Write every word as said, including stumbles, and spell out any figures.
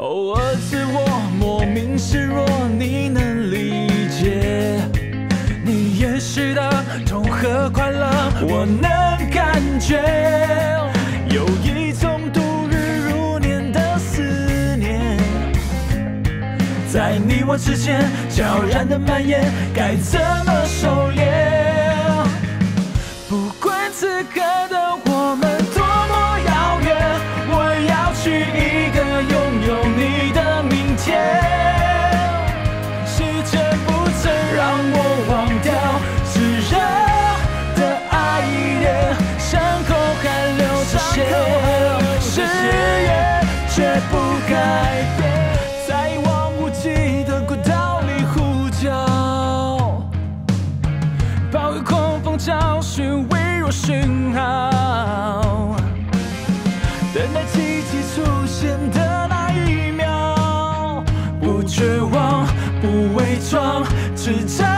偶尔自我莫名示弱，你能理解？你也是的痛和快乐，我能感觉。有一种度日如年的思念，在你我之间悄然的蔓延，该怎么收敛？不管此刻的我们多么遥远，我要去一个拥有你的明天。时间不曾让我忘掉炙热的爱恋，伤口还流着血，誓言却不改变，在望无际的孤岛里呼叫，暴雨狂风找寻微弱讯号，等待奇迹出现的那一秒，不绝望，不伪装，只站